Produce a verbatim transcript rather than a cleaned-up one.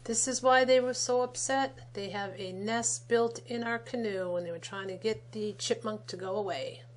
This is why they were so upset. They have a nest built in our canoe when they were trying to get the chipmunk to go away.